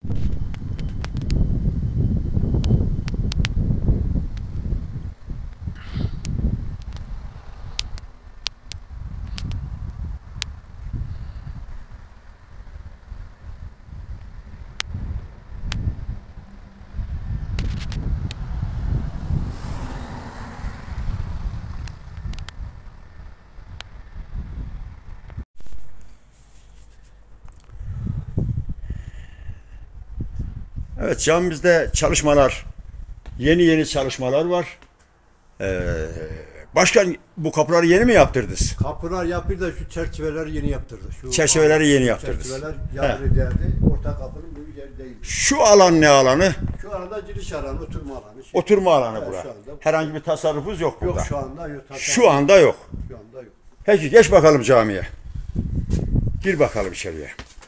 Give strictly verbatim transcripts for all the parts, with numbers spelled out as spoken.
Evet, camimizde çalışmalar, yeni yeni çalışmalar var. Ee, başkan, bu kapıları yeni mi yaptırdınız? Kapılar yapıyor da şu çerçeveleri yeni yaptırdı. Şu Çerçeveleri yeni yaptırdınız. Çerçeveler yarı derdi. Orta kapının bu yeri değil. Şu alan ne alanı? Şu arada giriş alanı, oturma alanı. Şey. Oturma alanı Evet, bura. şu anda. Herhangi bir tasarrufuz yok burada. Yok şu anda yok. Şu anda yok. Şu anda yok. Peki geç bakalım camiye. Gir bakalım içeriye.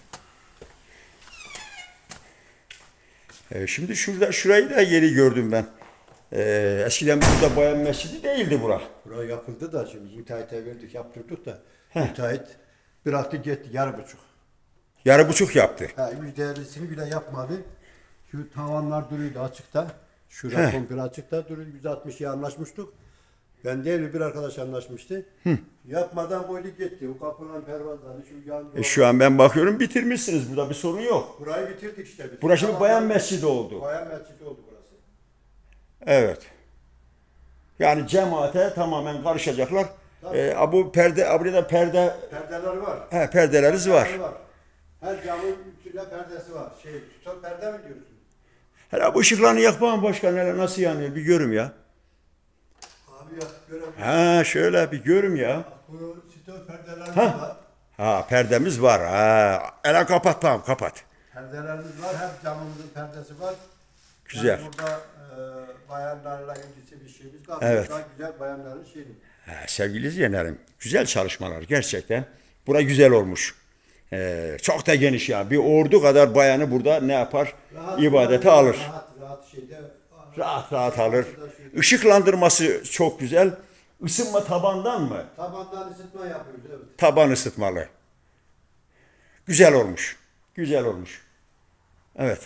Ee, şimdi şurada şurayı da yeri gördüm ben. Ee, eskiden burada bayan mescidi değildi bura. Buraya yapıldı da şimdi müteahhite verdik, yaptırdık da müteahhit bıraktı gitti yarı buçuk. Yarı buçuk yaptı. Ha, yüzde ellisini bile yapmadı. Şu tavanlar duruyordu açıkta. Şurada komple açıkta duruyordu. yüz altmışa anlaşmıştık. Ben değil bir arkadaş anlaşmıştı. Hı. Yapmadan koydu gitti. O kapılan pervazlarını şu yan... E şu an ben bakıyorum bitirmişsiniz. Burada bir sorun yok. Burayı bitirdik işte biz. Burası şimdi bayan mescidi oldu. Bayan mescidi oldu burası. Evet. Yani cemaate tamamen karışacaklar. E, bu perde, burada perde... Perdeler var. He, perdeleriniz var. var. Her camın üstünde perdesi var. Şey, stop perde mi diyorsun? Hele bu ışıklarını yakmam başkan, hele nasıl yanıyor bir görüm ya. Abi ya, görebilirim. Ha şöyle bir görüm ya. Bu stop perdeler Ha. var. Ha perdemiz var. Ha. Hele kapat, tamam kapat. Perdelerimiz var. Her camımızın perdesi var. Güzel. Yani burada e, bayanlarla ilgili bir şeyimiz var. Evet. Daha güzel bayanların şeyi. Ha, sevgili izleyenlerim, güzel çalışmalar gerçekten. Bura güzel olmuş. Ee, çok da geniş yani. Bir ordu kadar bayanı burada ne yapar? Rahat, İbadete rahat, alır. Rahat rahat şeyde. Rahat rahat alır. Işıklandırması çok güzel. Isınma tabandan mı? Tabandan ısıtma yapıyoruz. Evet. Taban ısıtmalı. Güzel olmuş. Güzel olmuş. Evet.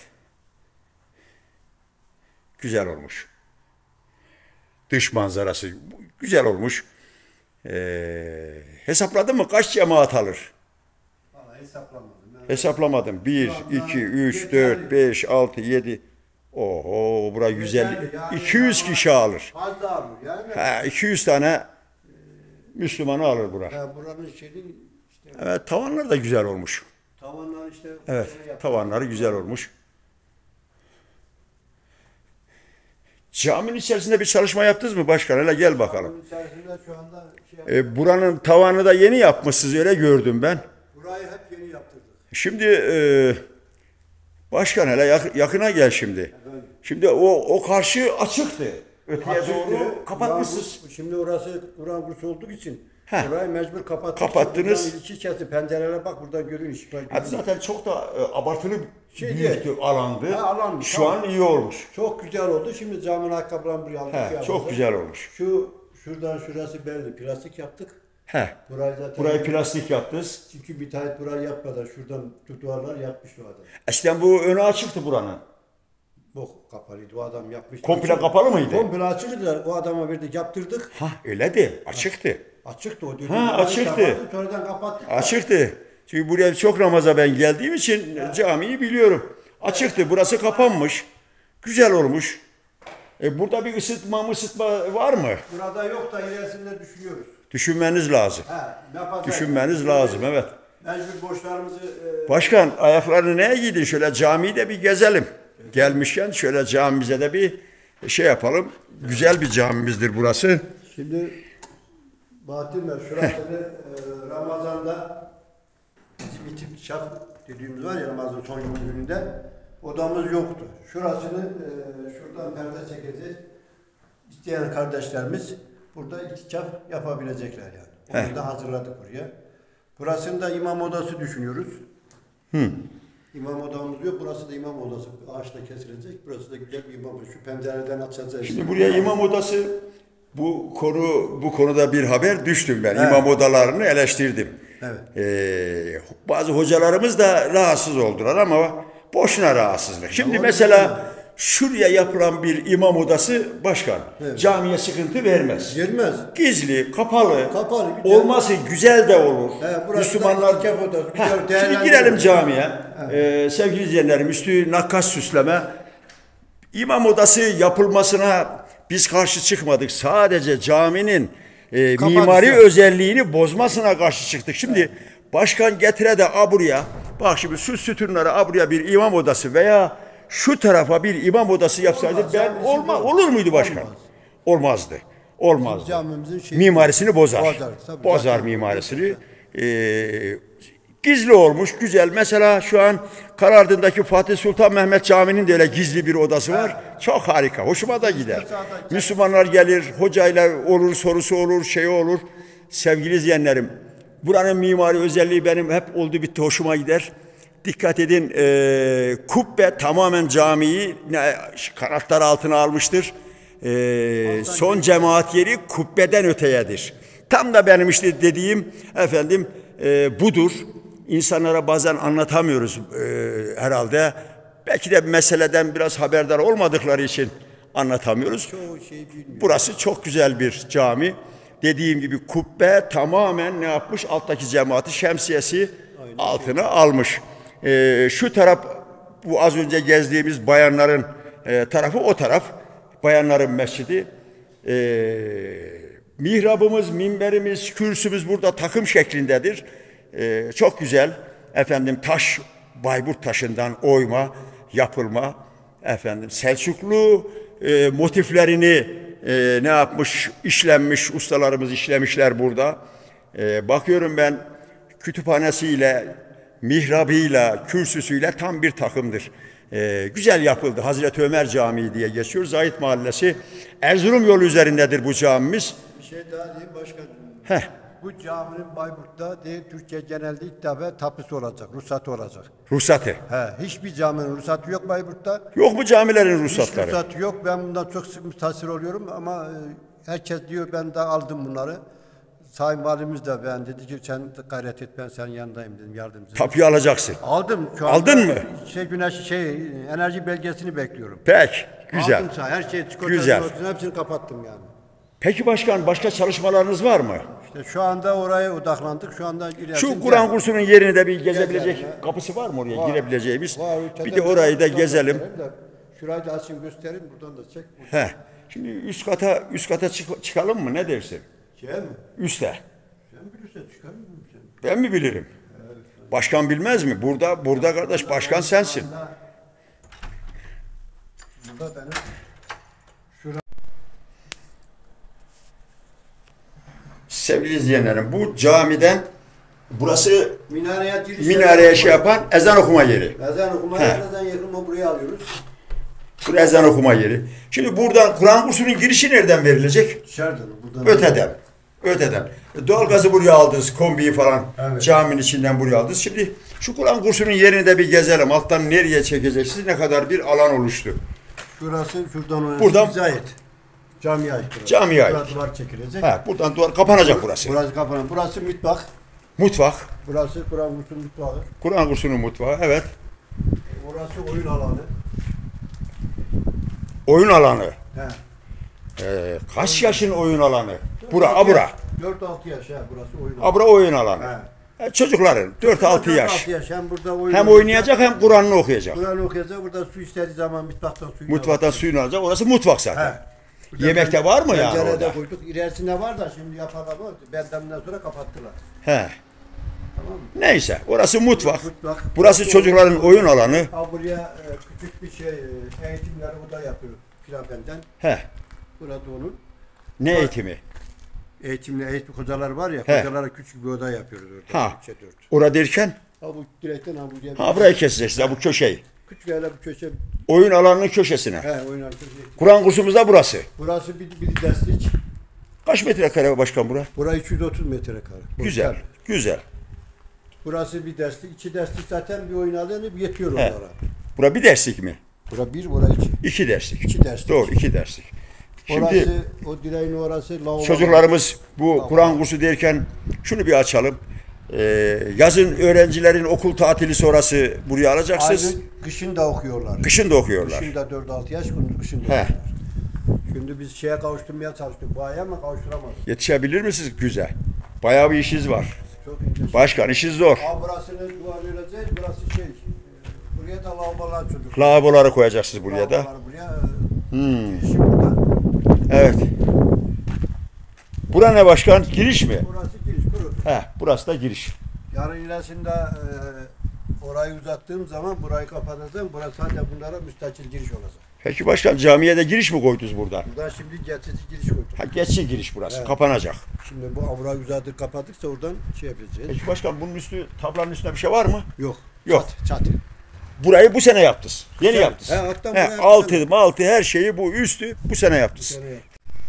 Güzel olmuş. Dış manzarası güzel olmuş. Ee, hesapladın mı kaç cemaat alır? Vallahi hesaplamadım. Yani Hesaplamadım. bir, iki, üç, dört, beş, altı, yedi. Oho, bura yüz elli. yani iki yüz kişi alır. fazla alır yani. Ha, iki yüz tane Müslümanı alır bura. Ya buranın şeyin işte Evet, tavanlar da güzel olmuş. tavanlar işte. Evet, tavanları güzel olmuş. Caminin içerisinde bir çalışma yaptınız mı başkan? Hele gel bakalım. Bunun içerisinde şu anda şey E, buranın tavanı da yeni yapmışsınız, öyle gördüm ben. burayı hep yeni yaptırdık. Şimdi e, başkan hele yak- yakına gel şimdi. Efendim? Şimdi o o karşı açıktı. Öteye Açıktı. doğru kapatmışsınız. Kur'an- Şimdi orası Kur'an kursu olduğu için Heh. orayı mecbur kapattık. Kapattınız. Buradan iki kesti pencerelere bak buradan görün ışıklar. Hadi zaten çok da e, abartılı Şey büyüktü, değil. alandı. Ha, alandı, Şu tamam. an iyi olmuş. Çok güzel oldu. Şimdi camın ayakkabılarını buraya aldık. He, şey çok yaptık. güzel olmuş. Şu şuradan şurası belli. Plastik yaptık. He. Burayı zaten Burayı plastik yaptınız. çünkü müteahhit burayı yapmadan şuradan şu duvarlar yapmış o adam. Eskiden bu önü açıktı buranın. Bu kapalıydı. O adam yapmış. Komple Açık- kapalı mıydı? Komple açıktı. O adama verdik yaptırdık. Ha öyleydi. Açıktı. Açıktı o. Ha, açıktı. Sonradan kapattık. Açıktı. Çünkü buraya çok namaza ben geldiğim için camiyi biliyorum. Açıktı. Burası kapanmış. Güzel olmuş. E, burada bir ısıtma ısıtma var mı? Burada yok da ilerisinde düşünüyoruz. Düşünmeniz lazım. Ha, ne yapacağız? Düşünmeniz lazım, evet. Mecbur borçlarımızı e, Başkan, ayaklarını neye giydin? Şöyle camiyi de bir gezelim. Gelmişken şöyle camimize de bir şey yapalım. Güzel bir camimizdir burası. şimdi Bahattin Bey şurasını e, Ramazan'da bizim itip çap dediğimiz var ya Ramazan son gününde odamız yoktu. Şurasını e, şuradan perde çekeceğiz. İsteyen kardeşlerimiz burada itikaf yapabilecekler yani. Onu da hazırladık buraya. Burasını da imam odası düşünüyoruz. Hı. İmam odamız yok. Burası da imam odası. Ağaçla kesilecek. Burası da güzel bir imam odası. Şu pencereden açacağız. Şimdi buraya imam odası, bu konu bu konuda bir haber düştüm ben. Evet. İmam odalarını eleştirdim. Evet. Ee, bazı hocalarımız da rahatsız oldular ama Boşuna rahatsızlık. Şimdi mesela şuraya yapılan bir imam odası başkan Evet. camiye sıkıntı vermez. Girmez. Gizli, kapalı, Kapalı, güzel. olması güzel de olur. He, burası Müslümanlar da itikaf odası, Heh, güzel şimdi değerlendirelim. girelim camiye. Ee, sevgili izleyenlerim, üstü nakkaş süsleme. İmam odası yapılmasına biz karşı çıkmadık. Sadece caminin e, Kapanışı. mimari özelliğini bozmasına karşı çıktık. Şimdi başkan getire de aburaya, bak şimdi şu sütunlara aburaya bir imam odası veya şu tarafa bir imam odası yapsaydı Olmaz, ben camisi olma, yok. olur muydu başkan? Olmaz. Olmazdı. Olmazdı. Camimizin şeyi- Mimarisini bozar. Bozar, tabii. Bozar Zaten- mimarisini. Ee, gizli olmuş, güzel. Mesela şu an Karardın'daki Fatih Sultan Mehmet Camii'nin de öyle gizli bir odası var. Çok harika. Hoşuma da gider. Müslümanlar gelir, hocayla olur, sorusu olur, şey olur. Sevgili izleyenlerim, buranın mimari özelliği benim hep oldu bitti hoşuma gider. Dikkat edin, e, kubbe tamamen camiyi ne, kanatlar altına almıştır. E, son cemaat yeri kubbeden öteyedir. Tam da benim işte dediğim efendim e, budur. İnsanlara bazen anlatamıyoruz e, herhalde. Belki de meseleden biraz haberdar olmadıkları için anlatamıyoruz. Çoğu şey bilmiyor. Burası çok güzel bir cami. Dediğim gibi kubbe tamamen ne yapmış? Alttaki cemaati şemsiyesi altına almış. Ee, şu taraf bu az önce gezdiğimiz bayanların e, tarafı o taraf. Bayanların mescidi. Ee, mihrabımız, minberimiz, kürsümüz burada takım şeklindedir. Ee, çok güzel. Efendim taş, Bayburt taşından oyma, yapılma. Efendim Selçuklu e, motiflerini e, ne yapmış, işlenmiş, ustalarımız işlemişler burada. E, bakıyorum ben kütüphanesiyle, mihrabıyla, kürsüsüyle tam bir takımdır. E, güzel yapıldı. Hazreti Ömer Camii diye geçiyor. Zahit Mahallesi. Erzurum yolu üzerindedir bu camimiz. Bir şey daha diyeyim başkanım. Heh. Bu caminin Bayburt'ta değil, Türkiye genelde ilk defa tapusu olacak, ruhsatı olacak. Ruhsatı. He, hiçbir caminin ruhsatı yok Bayburt'ta. Yok mu camilerin Hiç ruhsatları? ruhsatı yok. Ben bundan çok sık mütasir oluyorum ama e, herkes diyor ben de aldım bunları. Sayın Valimiz de ben dedi ki sen gayret et ben senin yanındayım dedim yardımcı. Tapuyu alacaksın. Aldım şu Aldın anda mı? Şey güneş şey enerji belgesini bekliyorum. Pek. Güzel. Aldım sağ her şeyi Güzel. güzel. Hepsini kapattım yani. Peki başkan başka çalışmalarınız var mı? İşte şu anda oraya odaklandık. Şu anda Şu Kur'an kursunun yerini de bir gezebilecek Gezelim ya. kapısı var mı oraya Var. girebileceğimiz? Var, Bir de orayı da gezelim. de, şurayı da açayım göstereyim buradan da çek. He. Şimdi üst kata üst kata çık- çıkalım mı? Ne dersin? Şey mi? Üste. Sen bilirsen çıkarır mısın sen? Ben mi bilirim? Başkan bilmez mi? Burada burada kardeş başkan sensin. Burada benim Sevgili izleyenlerim bu camiden burası minareye giriş minareye şey yapan ezan okuma yeri. Ezan okumaya ezan yakınma buraya alıyoruz. Bu ezan okuma yeri. Şimdi buradan Kur'an kursunun girişi nereden verilecek? Dışarıdan buradan. Öteden. Öteden. Doğalgazı buraya aldınız, kombiyi falan. Evet. Caminin içinden buraya aldınız. Şimdi şu Kur'an kursunun yerini de bir gezelim. Alttan nereye çekeceksiniz? Ne kadar bir alan oluştu. Şurası şuradan oraya. Buradan- bize ait. Camiye ait. burası. Camiye ait. Burası duvar çekilecek. Ha, buradan duvar kapanacak burası. Burası kapanan. Burası mutfak. Mutfak. Burası Kur'an kursunun mutfağı. Kur'an kursunun mutfağı. Evet. Burası oyun alanı. Oyun alanı. He. Ee, kaç yaşın oyun alanı? Bura, abura. dört altı yaş he burası oyun alanı. Abura oyun alanı. He. E, çocukların dört altı yaş. dört altı yaş. Hem burada oyun Hem oynayacak hem Kur'an'ını okuyacak. Kur'an okuyacak. Burada su istediği zaman mutfaktan suyunu Mutfaktan suyunu alacak. Orası mutfak zaten. He. Burada Yemekte pen- var mı yani pencerede orada? koyduk. İlerisinde var da şimdi yapalım. Bendemden sonra kapattılar. He. Tamam mı? Neyse orası mutfak. Mutfak. Burası çocukların oyun alanı. Ha buraya e, küçük bir şey e, eğitimleri oda yapıyor filan benden. He. Burada onun. Ne eğitimi? Eğitimli eğitim hocalar var ya. He. Hocalara küçük bir oda yapıyoruz orada. Ha. üçe dört. Orada derken? Ha bu direkten ha buraya. Ha burayı keseceğiz. Ha bu köşeyi. Küçük öyle bir köşe. Oyun alanının köşesine. He oynar köşe. Kur'an kursumuz da burası. Burası bir, bir destek. Kaç metrekare başkan bura? Burası üç yüz otuz metrekare. Güzel. Güzel. Burası bir destek. İki destek zaten bir oyun alanı yetiyor He. onlara. Bura bir derslik mi? Bura bir, bura iki. İki derslik. İki derslik. Doğru iki derslik. Şimdi Orası, o direğin orası lavabo. çocuklarımız bu Kur'an kursu derken şunu bir açalım. Ee, yazın öğrencilerin okul tatili sonrası buraya alacaksınız. Aynı kışın da okuyorlar. Kışın da okuyorlar. Kışın da dört altı yaş, kışın da okuyorlar. Şimdi biz şeye kavuşturmaya çalıştık. Bu aya ama kavuşturamadık. Yetişebilir misiniz güzel? Bayağı bir işiniz var. Çok iyi. Başkan işiniz zor. Aa, burasını duvarlayacağız. Burası şey. Buraya da lavabolar çocuk. Lavaboları koyacaksınız buraya da. Lavabolar buraya. Hmm. Girişi burada. Evet. Bura ne başkan? Giriş mi? Burası giriş. Kuru. He, burası da giriş. Yarın ilerisinde e, orayı uzattığım zaman burayı kapatacağım. Burası sadece bunlara müstakil giriş olacak. Peki başkan camiye de giriş mi koydunuz buradan? Buradan şimdi geçici giriş koyduk. Ha geçici giriş burası. Evet. Kapanacak. Şimdi bu avra uzatıp kapattıksa oradan şey yapacağız. Peki başkan bunun üstü, tablanın üstünde bir şey var mı? Yok. Yok. Çat, çatı. Burayı bu sene yaptınız. Yeni sene. yaptınız. He, alttan He, buraya bu altı, sene. altı her şeyi bu üstü bu sene yaptınız. Sene yap.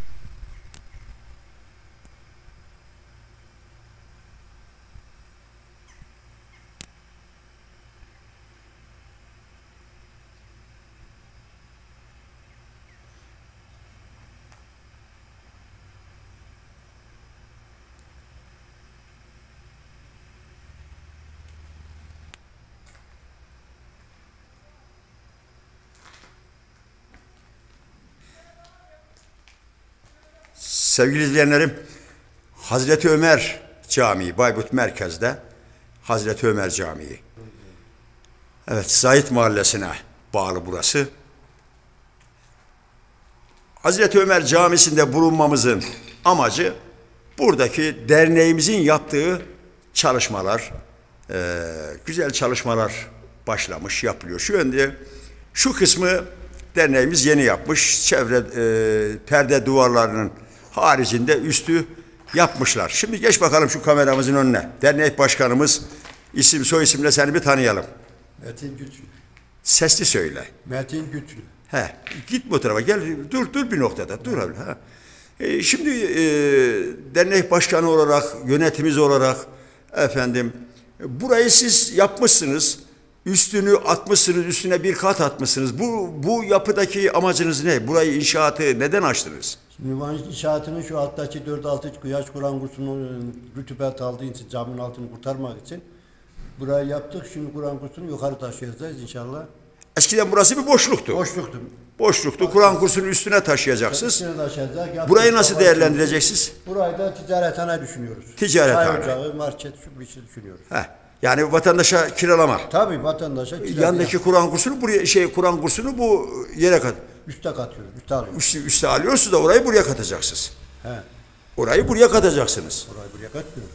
Sevgili izleyenlerim, Hazreti Ömer Camii, Bayburt merkezde Hazreti Ömer Camii. Evet, Zahid Mahallesi'ne bağlı burası. Hazreti Ömer Camisi'nde bulunmamızın amacı buradaki derneğimizin yaptığı çalışmalar, e, güzel çalışmalar başlamış, yapılıyor. Şu yönde, şu kısmı derneğimiz yeni yapmış. Çevre e, perde duvarlarının haricinde üstü yapmışlar. Şimdi geç bakalım şu kameramızın önüne. Dernek başkanımız, isim soy isimle seni bir tanıyalım. Metin Güçlü. Sesli söyle. Metin Güçlü. He, git bu tarafa gel, dur dur bir noktada, dur abi. Ha. E, şimdi e, dernek başkanı olarak, yönetimiz olarak efendim, burayı siz yapmışsınız, üstünü atmışsınız, üstüne bir kat atmışsınız. Bu bu yapıdaki amacınız ne? Burayı inşaatı neden açtınız? Şimdi bu inşaatının şu alttaki dört altı yaş Kur'an kursunun rütubet aldığı için caminin altını kurtarmak için burayı yaptık. Şimdi Kur'an kursunu yukarı taşıyacağız inşallah. Eskiden burası bir boşluktu. Boşluktu. Boşluktu. Kur'an kursunun üstüne taşıyacaksınız. Üstüne taşıyacak. Burayı nasıl değerlendireceksiniz? Burayı da ticarethane düşünüyoruz. Ticarethane. Çay ocağı, market, şu bir şey düşünüyoruz. He. Yani vatandaşa kiralama. Tabii vatandaşa kira. Yandaki Kur'an kursunu buraya şey Kur'an kursunu bu yere kat. Üste katıyoruz, üste alıyoruz. Üste, üste alıyorsunuz da orayı buraya katacaksınız. He. Orayı buraya katacaksınız. Orayı buraya katmıyoruz.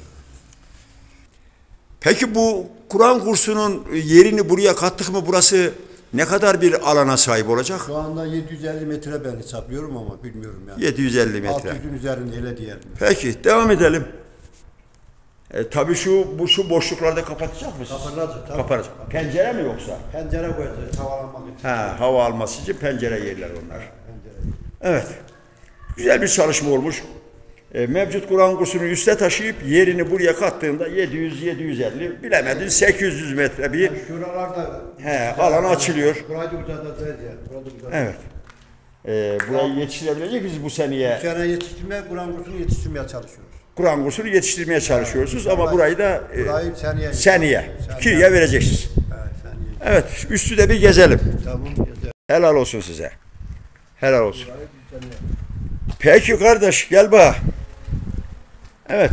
Peki bu Kur'an kursunun yerini buraya kattık mı burası ne kadar bir alana sahip olacak? Şu anda yedi yüz elli metre ben hesaplıyorum ama bilmiyorum yani. yedi yüz elli metre. altı yüzün üzerinde öyle diyelim. Peki devam edelim. E, tabii şu bu şu boşluklarda kapatacak mısınız? Kapatacak, tabii. Kapatacak. Pencere mi yoksa? Pencere koyacağız havalanmak için. Ha, hava alması için pencere yerler onlar. Pencere. Evet. Güzel bir çalışma olmuş. E, mevcut Kur'an kursunu üste taşıyıp yerini buraya kattığında yedi yüz yedi yüz elli bilemedin sekiz yüz metre bir Yani şuralarda he, alan açılıyor. burayı da uzatacağız yani. Burada uzatacağız. Evet. E, burayı yetiştirebilecek miyiz bu seneye? Bu sene yetiştirmeye, Kur'an kursunu yetiştirmeye çalışıyoruz. Kur'an kursunu yetiştirmeye çalışıyorsunuz ama burayı da e, Burayı seneye. seneye, kiriye vereceksiniz. Evet, seneye. Evet, üstü de bir gezelim. Tamam, güzel. Helal olsun size. Helal olsun. Burayı bir seneye. Peki kardeş, gel bak. Evet.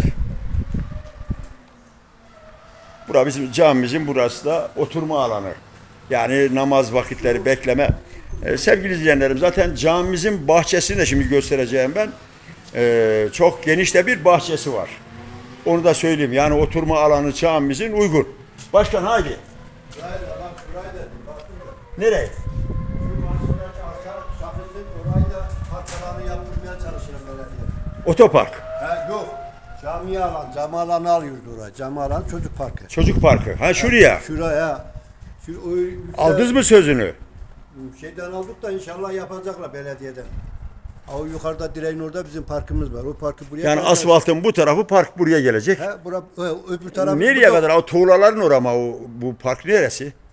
Burası bizim camimizin, burası da oturma alanı. Yani namaz vakitleri, bekleme. Ee, sevgili izleyenlerim, zaten camimizin bahçesini de şimdi göstereceğim ben. Ee, çok geniş de bir bahçesi var. Onu da söyleyeyim. Yani oturma alanı camimizin uygun. Başkan haydi. Burayı da bak, burayı da baktım da. Nereye? Şu karşıdaki arsa şahısı orayı da park alanı yaptırmaya çalışıyorum belediye. Otopark. He yok. Cami alan, cami alanı alıyordu oraya. Cami alan çocuk parkı. Çocuk parkı. Ha şuraya. Şuraya. Şu, o, Aldınız mı sözünü? Şeyden aldık da inşallah yapacaklar belediyeden. O yukarıda direğin orada bizim parkımız var. O parkı buraya... Yani koyacağız. asfaltın bu tarafı park buraya gelecek. He, bura, ö- öbür taraf... Nereye kadar? O tuğlaların orama o bu park neresi?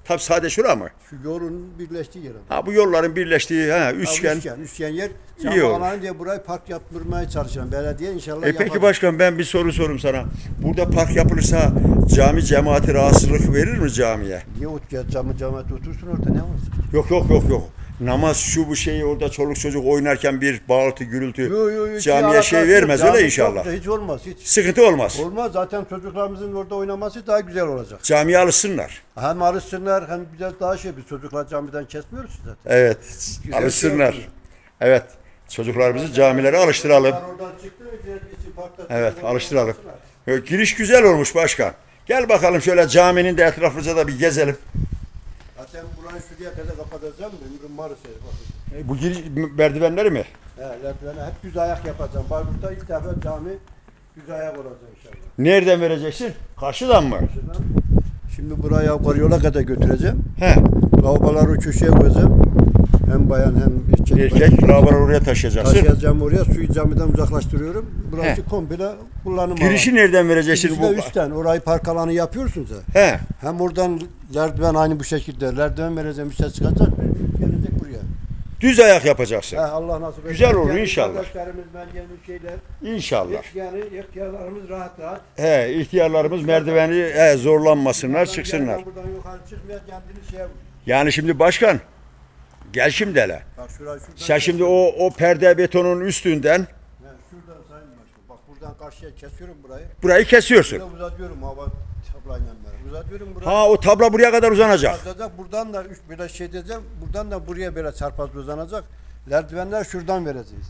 Tabii sadece şura mı? Şu yolun birleştiği yer. Ha bu yolların birleştiği ha, Üçgen. üçgen. Üçgen, üçgen yer. İyi olur. Cami diye burayı park yaptırmaya çalışıyorum. Belediye inşallah E peki yapar. başkan ben bir soru sorum sana. Burada park yapılırsa cami cemaati rahatsızlık verir mi camiye? Niye ot ya cami cemaat otursun orada ne var? Yok yok yok yok. Namaz şu bu şeyi orada çoluk çocuk oynarken bir bağırtı gürültü Yo, yo, yo, camiye şey vermez öyle inşallah. Hiç olmaz hiç. Sıkıntı olmaz. Olmaz zaten çocuklarımızın orada oynaması daha güzel olacak. Camiye alışsınlar. Hem alışsınlar hem biraz daha şey biz çocuklar camiden kesmiyoruz zaten. Evet. Güzel Alışsınlar. şey Evet. Çocuklarımızı camilere alıştıralım. Oradan çıktı mı içi parkta. Evet, alıştıralım. Evet, giriş güzel olmuş başkan. Gel bakalım şöyle caminin de etraflıca da bir gezelim. Zaten burayı şuraya kadar kapatacağım. Ömrüm var ise bakın. E, bu giriş merdivenleri mi? He, lerdivene hep düz ayak yapacağım. Bayburt'ta ilk defa cami düz ayak olacak inşallah. Nereden vereceksin? Karşıdan mı? Şuradan. Şimdi buraya yola kadar götüreceğim. He. Lavaboları köşeye koyacağım. Hem bayan hem erkek. Erkek lavaboları oraya taşıyacaksın. Taşıyacağım oraya. Suyu camiden uzaklaştırıyorum. Burası He. komple kullanım Girişi alanı. nereden vereceksin? Girişi de üstten. Orayı park alanı yapıyorsun sen. He. Hem oradan merdiven aynı bu şekilde. Merdiven vereceğim. Üstte çıkacak. Gelecek buraya. Düz ayak yapacaksın. He, Allah nasip eder. Güzel olur Yani inşallah. Kardeşlerimiz, ben yeni şeyler. İnşallah. Hiç yani ihtiyarlarımız rahat rahat. He, ihtiyarlarımız merdiveni he, zorlanmasınlar, çıksınlar. Buradan, buradan yukarı çıkmaya kendini şey yapıyor. Yani şimdi başkan, gel şimdi hele. Bak şurayı şuradan. Sen şimdi o o perde betonun üstünden Yani şuradan sayın başkanım. Bak buradan karşıya kesiyorum burayı. burayı kesiyorsun. Burada uzatıyorum hava tablayla beraber. Uzatıyorum burayı. Ha o tabla buraya kadar uzanacak. Uzatacak. Buradan da üç böyle şey diyeceğim. Buradan da buraya böyle çarpaz uzanacak. Merdivenler şuradan vereceğiz.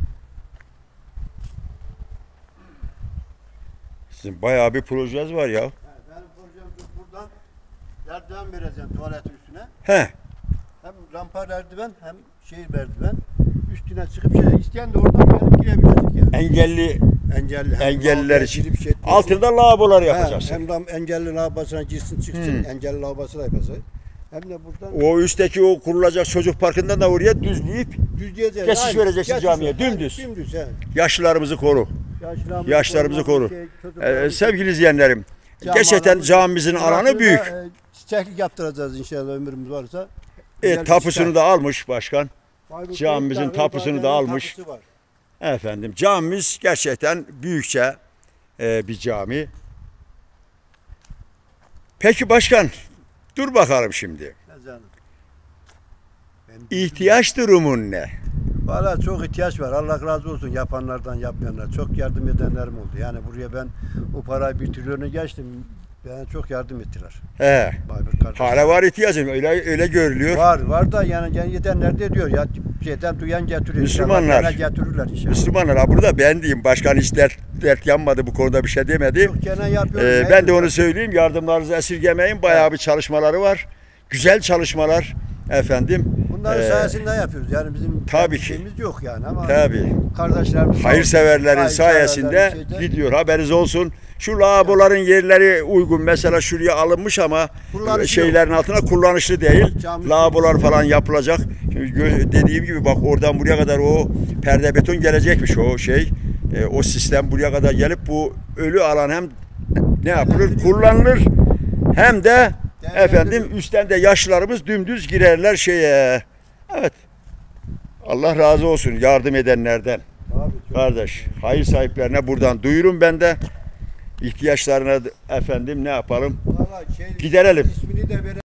Sizin bayağı bir projeniz var ya. He, benim projem şu, buradan merdiven vereceğim tuvaletin üstüne. He. Hem rampa merdiven hem şehir merdiven. Üstüne çıkıp şey isteyen de oradan gelip girebilecek yani. Engelli Engelli. hem engelliler lavaboya için. girip şey etmesin. Altında lavabolar He, yapacaksın. hem ram, engelli lavabosuna girsin çıksın. Hmm. Engelli lavabosuna yapacak. Hem de buradan O üstteki o kurulacak çocuk parkından da oraya düzleyip düzleyeceğiz. Geçiş Aynen, vereceksin geçiş camiye, ver. dümdüz. Aynen, Dümdüz he. yaşlılarımızı koru. Yaşlarımızı, Yaşlarımızı koru. şey, Ee, çocuklarımızı- sevgili izleyenlerim, gerçekten camimizin alanı büyük. E, çiçeklik yaptıracağız inşallah ömrümüz varsa. E, Güzel bir tapusunu çiçek. da almış başkan. Bayburt'ta camimizin ilk tane tapusunu da Bayburt'un almış. tapusu var. Efendim camimiz gerçekten büyükçe e, bir cami. Peki başkan, dur bakalım şimdi. Ne canım? Ben- İhtiyaç durumun ne? Valla çok ihtiyaç var. Allah razı olsun yapanlardan yapmayanlar. Çok yardım edenlerim oldu. Yani buraya ben o parayı bir trilyonu geçtim. Bana çok yardım ettiler. He. Bayburt kardeşim. Hala var ihtiyacın öyle öyle görülüyor. Var var da yani yani yetenler de diyor ya şeyden duyan getiriyor. Müslümanlar. İnşallah gene getirirler inşallah. Müslümanlar ha burada ben diyeyim başkan hiç dert, dert yanmadı bu konuda bir şey demedi. Yok, gene yapıyorum. Ee, Ne ben de güzel. onu söyleyeyim yardımlarınızı esirgemeyin bayağı bir çalışmaları var. Güzel çalışmalar efendim. Bunların Ee, sayesinde yapıyoruz. Yani bizim tabii ki. şeyimiz yok yani ama Tabii. kardeşlerimiz Hayırseverlerin hayırseverlerin sayesinde şeyde- gidiyor haberiniz olsun. Şu lavaboların yerleri uygun mesela şuraya alınmış ama Kullanışlı şeylerin altına kullanışlı değil. Cami- Lavabolar falan yapılacak. Şimdi gö- dediğim gibi bak oradan buraya kadar o perde beton gelecekmiş o şey. E, o sistem buraya kadar gelip bu ölü alan hem ne yapılır? Kullanılır hem de efendim üstten de yaşlılarımız dümdüz girerler şeye. Evet. Allah razı olsun yardım edenlerden. Abi, çok- Kardeş, hayır sahiplerine buradan duyurun ben de ihtiyaçlarına efendim ne yapalım? Vallahi şey, Giderelim. ismini de vere-